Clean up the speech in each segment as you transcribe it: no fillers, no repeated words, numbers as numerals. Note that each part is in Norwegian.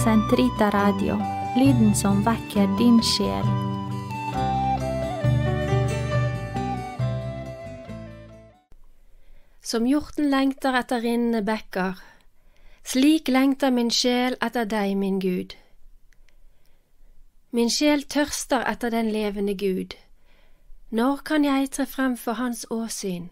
Sentrita Radio, lyden som vekker din sjel. Som hjorten lengter etter rinnende bekker, slik lengter min sjel etter deg, min Gud. Min sjel tørster etter den levende Gud. Når kan jeg tre frem for hans åsyn?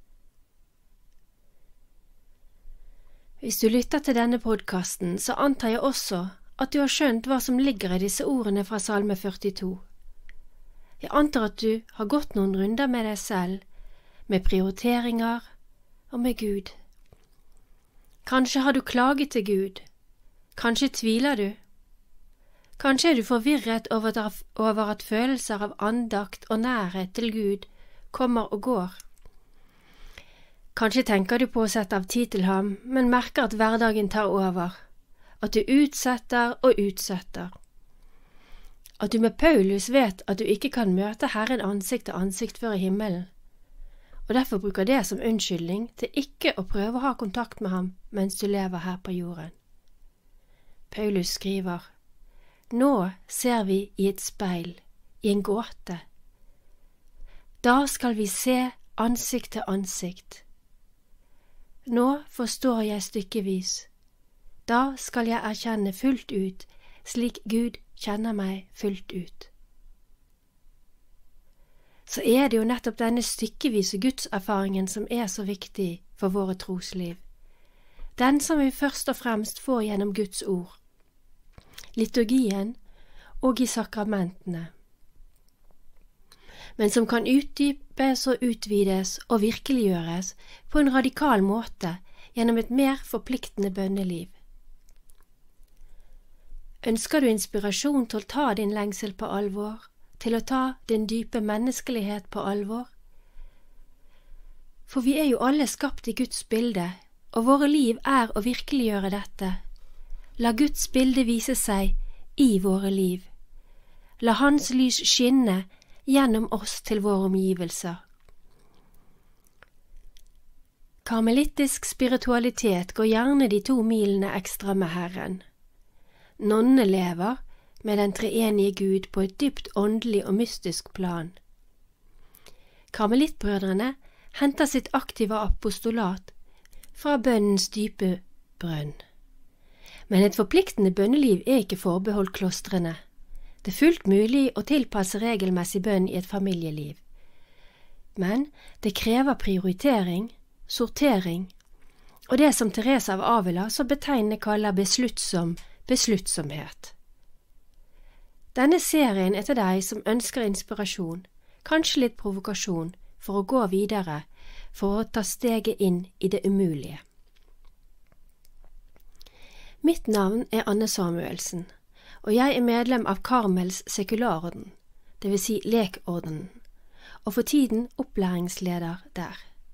Hvis du lytter til denne podkasten, så antar jeg også at du har skjønt hva som ligger i disse ordene fra Salme 42. Jeg antar at du har gått noen runder med deg selv, med prioriteringer og med Gud. Kanskje har du klaget til Gud, kanskje tviler du, kanskje er du forvirret over at følelser av andakt og nærhet til Gud kommer og går. Kanskje tenker du på å sette av tid til ham, men merker at hverdagen tar over, at du utsetter og utsetter. At du med Paulus vet at du ikke kan møte Herren ansikt til ansikt før i himmelen, og derfor bruker det som unnskyldning til ikke å prøve å ha kontakt med ham mens du lever her på jorden. Paulus skriver, «Nå ser vi i et speil, i en gåte. Da skal vi se ansikt til ansikt. Nå forstår jeg stykkevis. Da skal jeg erkjenne fullt ut, slik Gud kjenner meg fullt ut.» Så er det jo nettopp denne stykkevise gudserfaringen som er så viktig for våre trosliv. Den som vi først og fremst får gjennom Guds ord, liturgien og i sakramentene, men som kan utdypes og utvides og virkeliggjøres på en radikal måte gjennom et mer forpliktende bønneliv. Ønsker du inspirasjon til å ta din lengsel på alvor, til å ta din dype menneskelighet på alvor? For vi er jo alle skapt i Guds bilde, og våre liv er å virkeliggjøre dette. La Guds bilde vise seg i våre liv. La hans lys skinne gjennom oss til våre omgivelser. Karmelittisk spiritualitet går gjerne de 2 milene ekstra med Herren. Nonnene lever med den treenige Gud på et dypt åndelig og mystisk plan. Karmelittbrødrene henter sitt aktive apostolat fra bønnens dype brønn. Men et forpliktende bønneliv er ikke forbeholdt klostrene. Det er fullt mulig å tilpasse regelmessig bønn i et familieliv. Men det krever prioritering, sortering, og det som Therese av Avila så betegnende kaller besluttsomhet. Denne serien er til deg som ønsker inspirasjon, kanskje litt provokasjon, for å gå videre, for å ta steget inn i det umulige. Mitt navn er Anne Samuelsen, og jeg er medlem av Karmels sekularorden, det vil si lekordenen, og for tiden opplæringsleder der.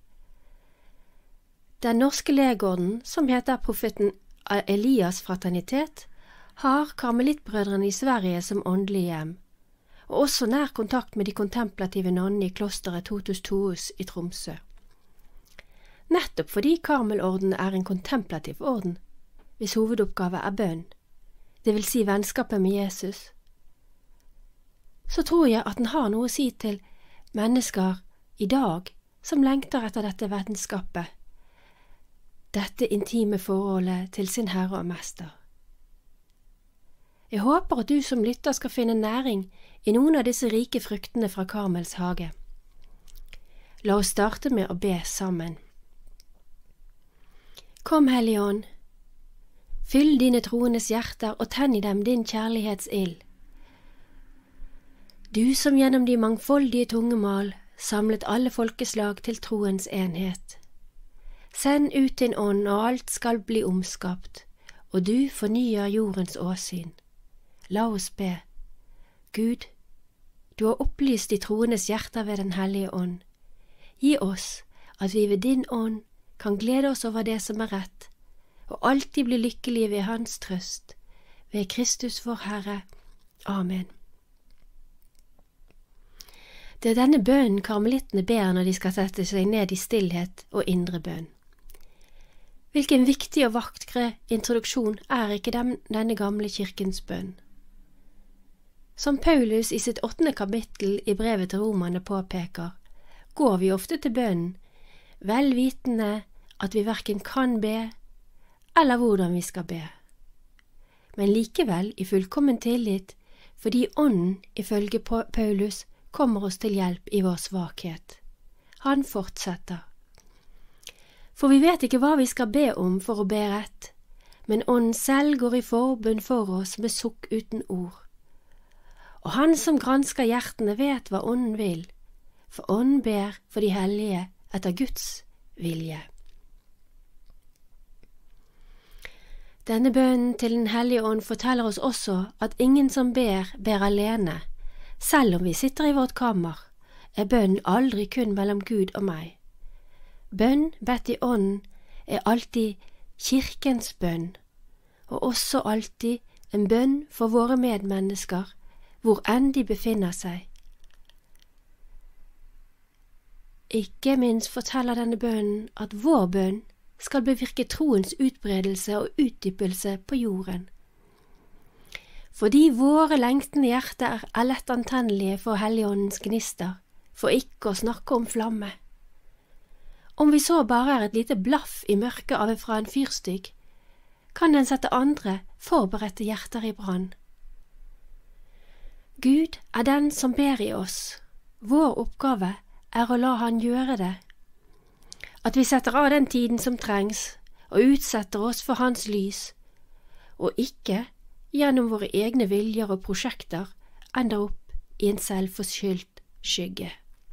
Den norske legorden, som heter Profeten Elias fraternitet, har karmelittbrødrene i Sverige som åndelig hjem, og også nær kontakt med de kontemplative nonnene i klosteret Totus Tuus i Tromsø. Nettopp fordi Karmelorden er en kontemplativ orden, hvis hovedoppgave er bønn, det vil si vennskapet med Jesus, så tror jeg at den har noe å si til mennesker i dag som lengter etter dette vennskapet, dette intime forholdet til sin Herre og Mester. Jeg håper at du som lytter skal finne næring i noen av disse rike fruktene fra Karmels hage. La oss starte med å be sammen. Kom, Hellige Ånd, fyll dine troendes hjerter og tenn i dem din kjærlighetsild. Du som gjennom de mangfoldige tungemål samlet alle folkeslag til troens enhet. Send ut din ånd, og alt skal bli omskapt, og du fornyer jordens åsyn. La oss be. Gud, du har opplyst de troendes hjerter ved den hellige ånd. Gi oss at vi ved din ånd kan glede oss over det som er rett, og alltid bli lykkelige ved hans trøst, ved Kristus vår Herre. Amen. Det er denne bønnen karmelittene ber når de skal sette seg ned i stillhet og indre bønn. Hvilken viktig og vakre introduksjon ikke denne gamle kirkens bønn. Som Paulus i sitt 8. kapittel i brevet til Romerne påpeker, går vi ofte til bønnen, vel vitende at vi hverken kan be, eller hvordan vi skal be. Men likevel i fullkommen tillit, fordi Ånden ifølge Paulus kommer oss til hjelp i vår svakhet. Han fortsetter. For vi vet ikke hva vi skal be om for å be rett, men Ånden selv går i forbønn for oss med sukk uten ord. Og Han som gransker hjertene vet hva Ånden vil, for Ånden ber for de hellige etter Guds vilje. Denne bønnen til Den hellige ånd forteller oss også at ingen som ber alene. Selv om vi sitter i vårt kammer, bønnen aldri kun mellom Gud og meg. Bønn bedt i ånden alltid kirkens bønn, og også alltid en bønn for våre medmennesker, hvor enn de befinner seg. Ikke minst forteller denne bønnen at vår bønn skal bevirke troens utbredelse og utdypelse på jorden. Fordi våre lengtende hjerter lett antennelige for Helligåndens gnister, for ikke å snakke om flamme. Om vi så bare et lite blaff i mørket fra en fyrstykk, kan den sette andre forberedte hjerter i brann. Gud den som ber i oss. Vår oppgave å la Han gjøre det. At vi setter av den tiden som trengs, og utsetter oss for Hans lys, og ikke gjennom våre egne viljer og prosjekter ender opp i en selvforskyldt skygge.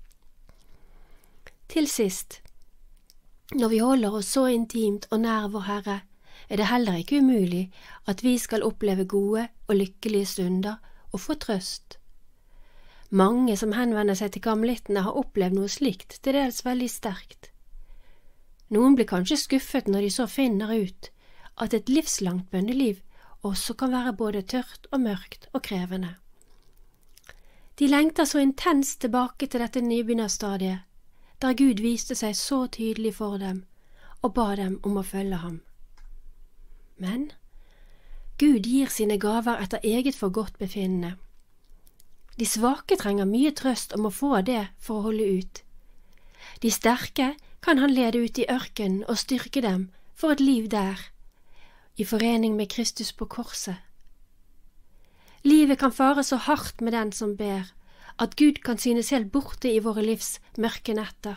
Til sist, når vi holder oss så intimt og nær vår Herre, det heller ikke umulig at vi skal oppleve gode og lykkelige stunder og få trøst. Mange som henvender seg til karmelittene har opplevd noe slikt, til dels veldig sterkt. Noen blir kanskje skuffet når de så finner ut at et livslangt bønneliv også kan være både tørt og mørkt og krevende. De lengter så intenst tilbake til dette nybegynnerstadiet, der Gud viste seg så tydelig for dem og ba dem om å følge ham. Men Gud gir sine gaver etter eget forgodtbefinnende. De svake trenger mye trøst om å få det for å holde ut. De sterke kan Han lede ut i ørkenen og styrke dem for et liv der, i forening med Kristus på korset. Livet kan fare så hardt med den som ber, at Gud kan synes helt borte i våre livs mørke netter.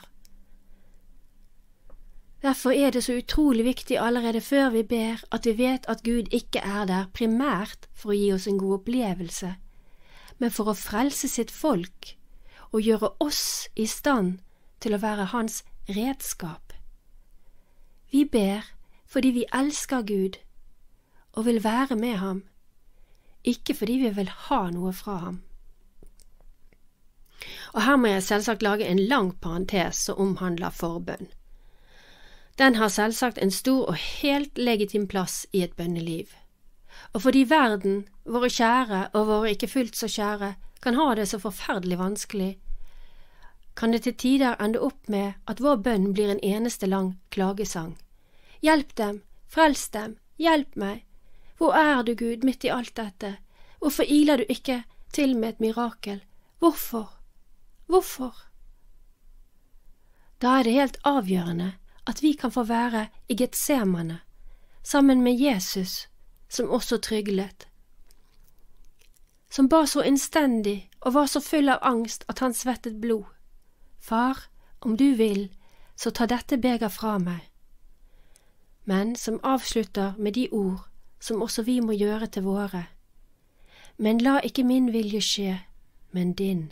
Derfor det så utrolig viktig allerede før vi ber at vi vet at Gud ikke der primært for å gi oss en god opplevelse, men for å frelse sitt folk og gjøre oss i stand til å være Hans redskap. Vi ber fordi vi elsker Gud og vil være med ham, ikke fordi vi vil ha noe fra ham. Og her må jeg selvsagt lage en lang parentes som omhandler forbønn. Den har selvsagt en stor og helt legitim plass i et bønneliv. Og fordi verden, våre kjære og våre ikke fullt så kjære, kan ha det så forferdelig vanskelig, kan det til tider ende opp med at vår bønn blir en eneste lang klagesang. Hjelp dem, frels dem, hjelp meg. Hvor du, Gud, midt i alt dette? Hvorfor iler du ikke til med et mirakel? Hvorfor? Hvorfor? Da det helt avgjørende at vi kan få være i Getsemane, sammen med Jesus, som også tryglet, som ba så innstendig og var så full av angst at han svettet blod. Far, om du vil, så ta dette beger fra meg. Men som avslutter med de ord som også vi må gjøre til våre. Men la ikke min vilje skje, men din.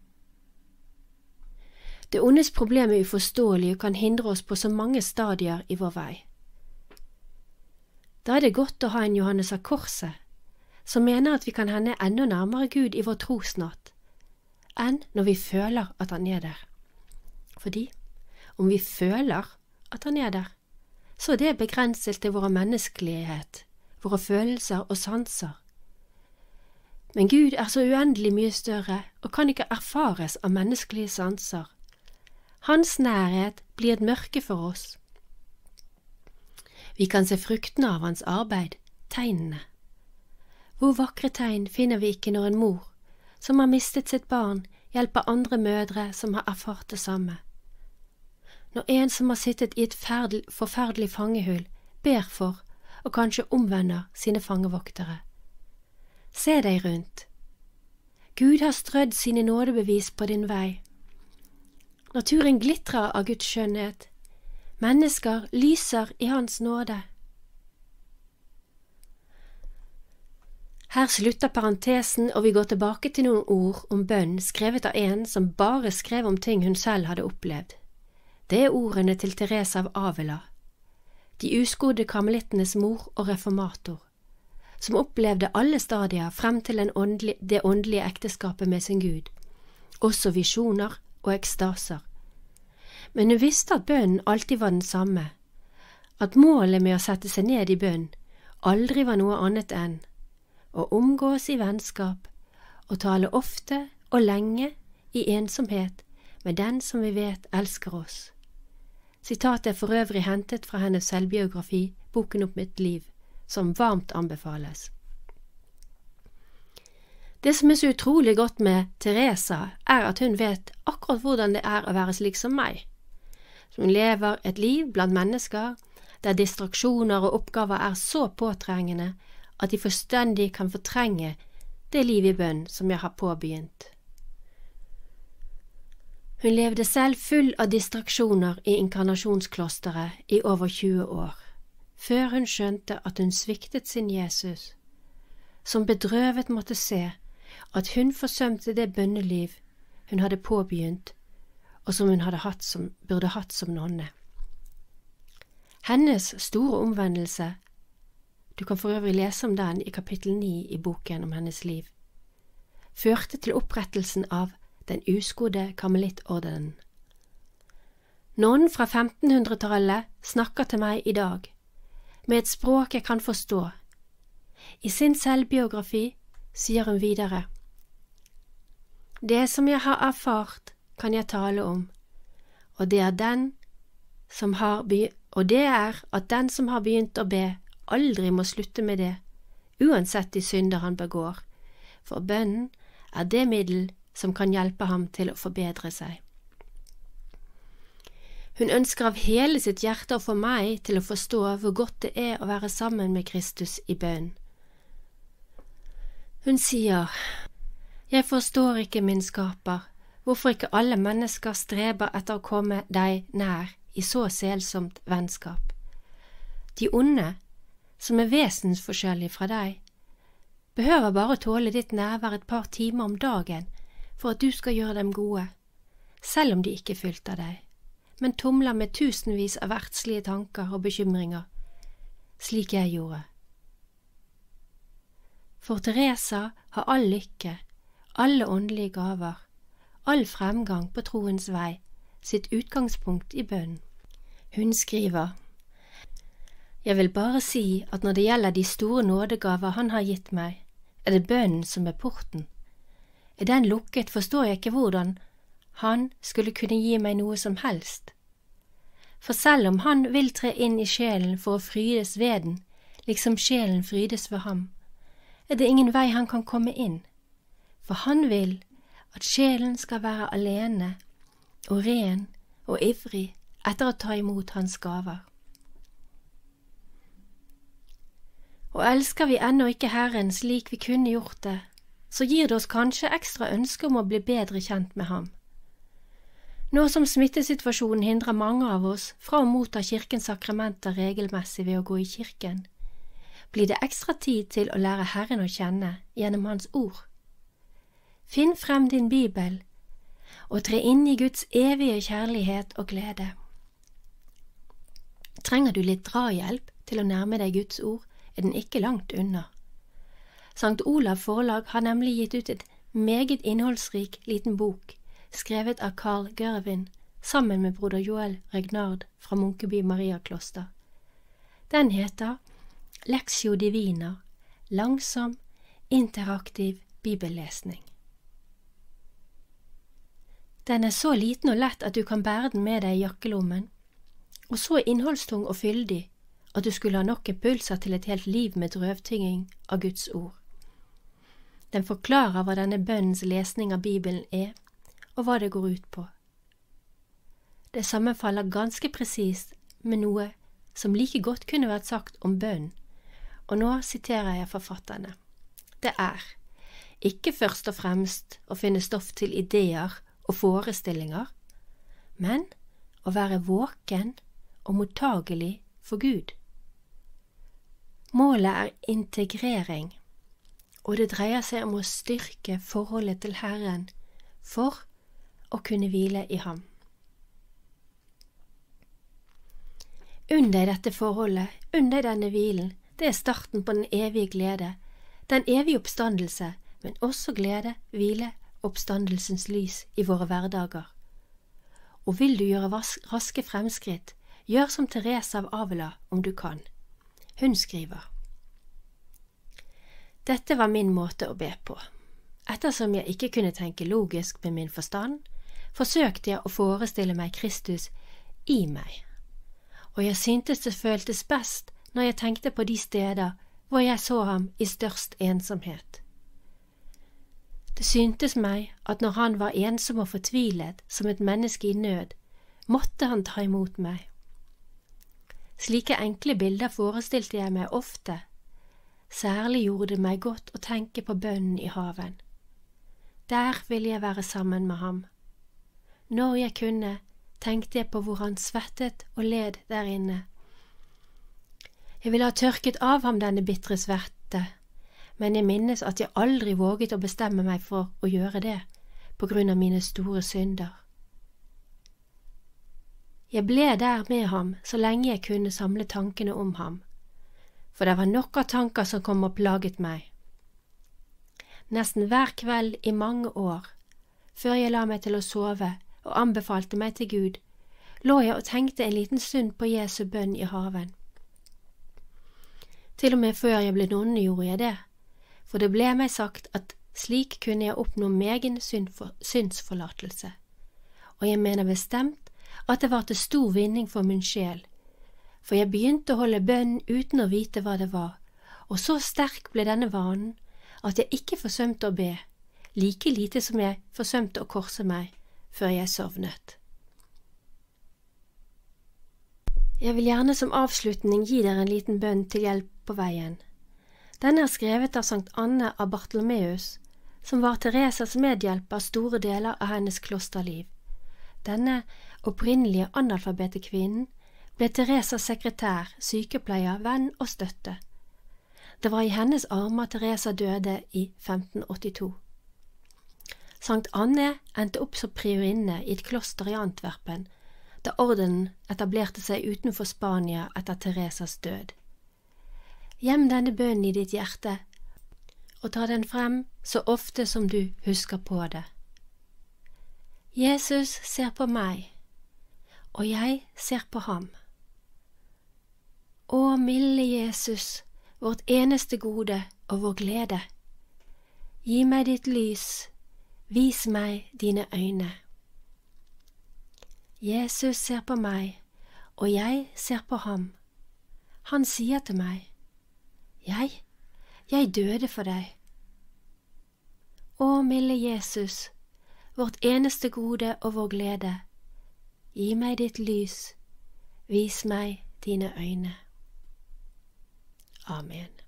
Det ondes problem uforståelig og kan hindre oss på så mange stadier i vår vei. Da det godt å ha en Johannes av Korset, som mener at vi kan hende enda nærmere Gud i vår trosnatt, enn når vi føler at han der. Fordi om vi føler at han der, så det begrenset til våre menneskelighet, våre følelser og sanser. Men Gud så uendelig mye større og kan ikke erfares av menneskelige sanser. Hans nærhet blir et mørke for oss. Vi kan se fruktene av hans arbeid, tegnene. Hvor vakre tegn finner vi ikke når en mor, som har mistet sitt barn, hjelper andre mødre som har erfart det samme. Når en som har sittet i et forferdelig fangehull, ber for og kanskje omvender sine fangevoktere. Se deg rundt. Gud har strødd sine nådebevis på din vei. Naturen glitrer av Guds skjønnhet. Mennesker lyser i hans nåde. Her slutter parentesen, og vi går tilbake til noen ord om bønn skrevet av en som bare skrev om ting hun selv hadde opplevd. Det er ordene til Teresa av Avila, de uskodde karmelittenes mor og reformator, som opplevde alle stadier frem til det åndelige ekteskapet med sin Gud, også visjoner og ekstaser. Men hun visste at bønnen alltid var den samme, at målet med å sette seg ned i bønn aldri var noe annet enn å omgås i vennskap og tale ofte og lenge i ensomhet med den som vi vet elsker oss. Sitatet er for øvrig hentet fra hennes selvbiografi, Boken opp mitt liv, som varmt anbefales. Det som er så utrolig godt med Teresa, er at hun vet akkurat hvordan det er å være slik som meg. Hun lever et liv blant mennesker der distraksjoner og oppgaver er så påtrengende at de fullstendig kan fortrenge det liv i bønn som jeg har påbegynt. Hun levde selv full av distraksjoner i inkarnasjonsklosteret i over 20 år, før hun skjønte at hun sviktet sin Jesus, som bedrøvet måtte se at hun forsømte det bønneliv hun hadde påbegynt, og som hun burde hatt som nonne. Hennes store omvendelse, du kan for øvrig lese om den i kapittel 9 i boken om hennes liv, førte til opprettelsen av den uskodde karmelittordenen. Nonnen fra 1500-tallet snakker til meg i dag, med et språk jeg kan forstå. I sin selvbiografi sier hun videre: Det som jeg har erfart, kan jeg tale om, og det er at den som har begynt å be, aldri må slutte med det, uansett de synder han begår, for bønnen er det middel som kan hjelpe ham til å forbedre seg. Hun ønsker av hele sitt hjerte å få meg til å forstå hvor godt det er å være sammen med Kristus i bønn. Hun sier: Jeg forstår ikke, min skaper, hvorfor ikke alle mennesker streber etter å komme deg nær i så selsomt vennskap. De onde, som er vesensforskjellige fra deg, behøver bare tåle ditt nærvær et par timer om dagen for at du skal gjøre dem gode, selv om de ikke er fylt av deg, men tumler med tusenvis av verdslige tanker og bekymringer, slik jeg gjorde. For Teresa har all lykke, alle åndelige gaver, all fremgang på troens vei, sitt utgangspunkt i bønn. Hun skriver: Jeg vil bare si at når det gjelder de store nådegaver han har gitt meg, er det bønnen som er porten. Er den lukket, forstår jeg ikke hvordan han skulle kunne gi meg noe som helst. For selv om han vil tre inn i sjelen for å frydes ved den, liksom sjelen frydes ved ham, er det ingen vei han kan komme inn, for han vil at sjelen skal være alene og ren og ivrig etter å ta imot hans gaver. Og elsker vi ennå ikke Herren slik vi kunne gjort det, så gir det oss kanskje ekstra ønske om å bli bedre kjent med ham. Nå som smittesituasjonen hindrer mange av oss fra å motta kirkens sakramenter regelmessig ved å gå i kirken, blir det ekstra tid til å lære Herren å kjenne gjennom hans ord. Finn frem din bibel og tre inn i Guds evige kjærlighet og glede. Trenger du litt drahjelp til å nærme deg Guds ord, er den ikke langt unna. Sankt Olav Forlag har nemlig gitt ut et meget innholdsrik liten bok, skrevet av Carl Gervin, sammen med broder Joel Regnard fra Munkeby Mariakloster. Den heter Lectio Divina, langsom, interaktiv bibellesning. Den er så liten og lett at du kan bære den med deg i jakkelommen, og så innholdstung og fyldig at du skulle ha nok impulser til et helt liv med drøvtynging av Guds ord. Den forklarer hva denne bønnens lesning av Bibelen er, og hva det går ut på. Det sammenfaller ganske presist med noe som like godt kunne vært sagt om bønn, og nå siterer jeg forfatterne. Det er ikke først og fremst å finne stoff til ideer og forestillinger, men å være våken og mottagelig for Gud. Målet er integrering, og det dreier seg om å styrke forholdet til Herren for å kunne hvile i ham. Unn deg dette forholdet, unn deg denne hvilen, det er starten på den evige glede, den evige oppstandelse, men også glede, hvile, oppstandelsens lys i våre hverdager. Og vil du gjøre raske fremskritt, gjør som Therese av Avila om du kan. Hun skriver: Dette var min måte å be på. Ettersom jeg ikke kunne tenke logisk med min forstand, forsøkte jeg å forestille meg Kristus i meg. Og jeg syntes det føltes best når jeg tenkte på de steder hvor jeg så ham i størst ensomhet. Det syntes meg at når han var ensom og fortvilet som et menneske i nød, måtte han ta imot meg. Slike enkle bilder forestilte jeg meg ofte. Særlig gjorde det meg godt å tenke på bønnen i haven. Der ville jeg være sammen med ham. Når jeg kunne, tenkte jeg på hvor han svettet og led der inne. Jeg ville ha tørket av ham denne bitre svette, men jeg minnes at jeg aldri våget å bestemme meg for å gjøre det, på grunn av mine store synder. Jeg ble der med ham så lenge jeg kunne samle tankene om ham, for det var nok av tanker som kom og plaget meg. Nesten hver kveld i mange år, før jeg la meg til å sove og anbefalte meg til Gud, lå jeg og tenkte en liten stund på Jesu bønn i haven. Til og med før jeg ble nonne gjorde jeg det, for det ble meg sagt at slik kunne jeg oppnå megen syndsforlatelse, og jeg mener bestemt at det var til stor vinning for min sjel, for jeg begynte å holde bønn uten å vite hva det var, og så sterk ble denne vanen at jeg ikke forsømte å be, like lite som jeg forsømte å korse meg før jeg sovnet. Jeg vil gjerne som avslutning gi dere en liten bønn til hjelp på veien. Denne er skrevet av Sankt Anne av Bartolomeus, som var Theresas medhjelper store deler av hennes klosterliv. Denne opprinnelige analfabete kvinnen ble Theresas sekretær, sykepleier, venn og støtte. Det var i hennes armer Theresa døde i 1582. Sankt Anne endte opp som priorinne i et kloster i Antwerpen, da ordenen etablerte seg utenfor Spania etter Theresas død. Gjem denne bønnen i ditt hjerte, og ta den frem så ofte som du husker på det. Jesus ser på meg, og jeg ser på ham. Å, milde Jesus, vårt eneste gode og vår glede. Gi meg ditt lys, vis meg dine øyne. Jesus ser på meg, og jeg ser på ham. Han sier til meg, jeg døde for deg. Å, milde Jesus, vårt eneste gode og vår glede, gi meg ditt lys, vis meg dine øyne. Amen.